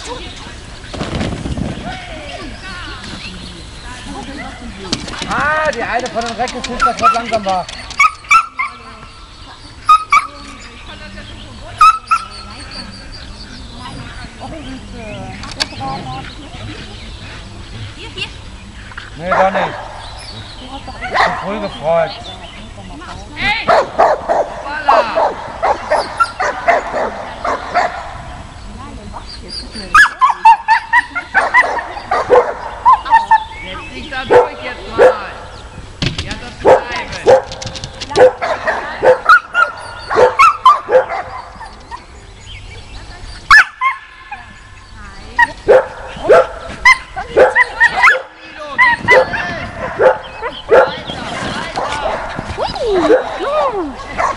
Ah, die eine von den Recken ist, dass was langsam war. Nee, doch nicht. Zu früh gefreut. Hey! Voila! Setz dich da durch jetzt mal. Ja, das bleiben. Weiter, weiter.